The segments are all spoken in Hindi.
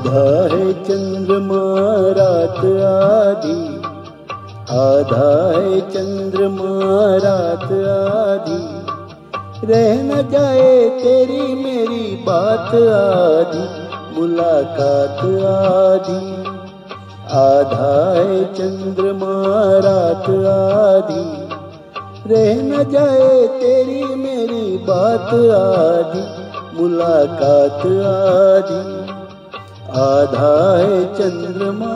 आधा है चंद्रमा रात आधी, आधा है चंद्रमा रात आधी, रह न जाए तेरी मेरी बात आधी, मुलाकात आधी। आधा है चंद्रमा रात आधी, रह न जाए तेरी मेरी बात आधी, मुलाकात आधी। आधा है चंद्रमा।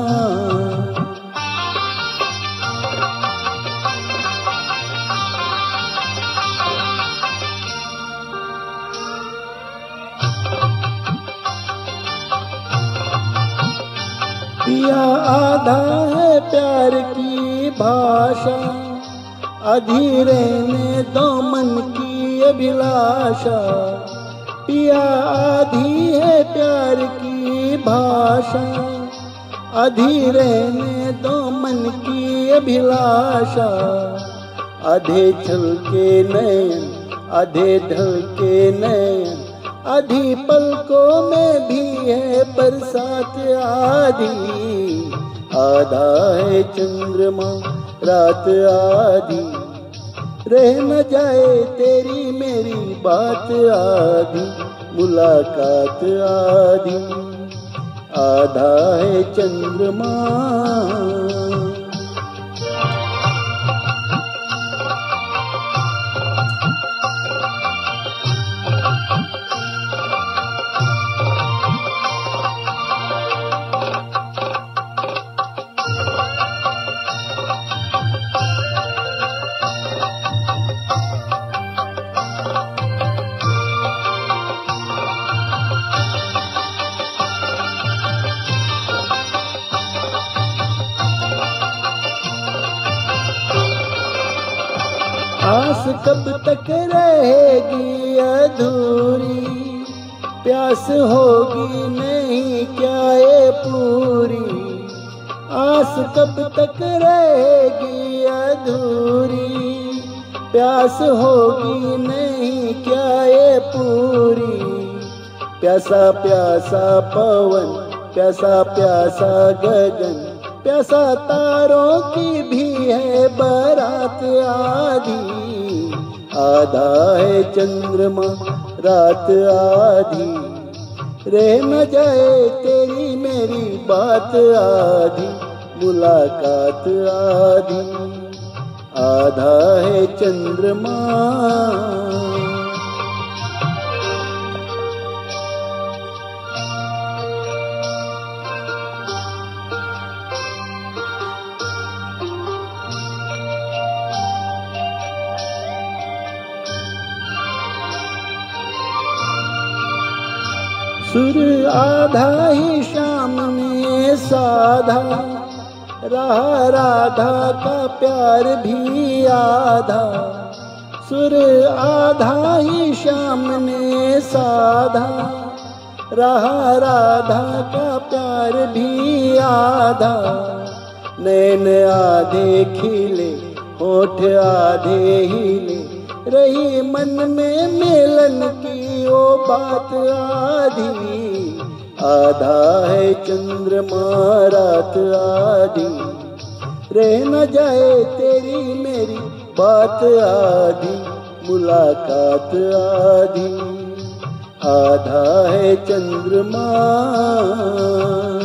पिया आधा है प्यार की भाषा, आधी रहने दो मन की अभिलाषा। पिया आधी है प्यार की भाषा, आधी रहने दो मन की अभिलाषा। आधे छल के नयन, आधे ढल के नयन, आधी पलकों में भी है बरसात आधी। आधा है चंद्रमा रात आधी, रह न जाए तेरी मेरी बात आधी, मुलाकात आधी। आधा है चंद्रमा। आस कब तक रहेगी अधूरी, प्यास होगी नहीं क्या ये पूरी। आस कब तक रहेगी अधूरी, प्यास होगी नहीं क्या ये पूरी। प्यासा प्यासा पवन, प्यासा प्यासा गगन, प्यासा तारों की भी है बारात आधी। आधा है चंद्रमा रात आधी, रह न जाए तेरी मेरी बात आधी, मुलाकात आधी। आधा है चंद्रमा। सुर आधा ही शाम में साधा, रहा राधा का प्यार भी आधा। सुर आधा ही शाम में साधा, रहा राधा का प्यार भी आधा। नैन आधे खिले, होठ आधे हिले, रही मन में मिलन की वो बात आधी। आधा है चंद्रमा रात आधी, रह न जाए तेरी मेरी बात आधी, मुलाकात आधी। आधा है चंद्रमा।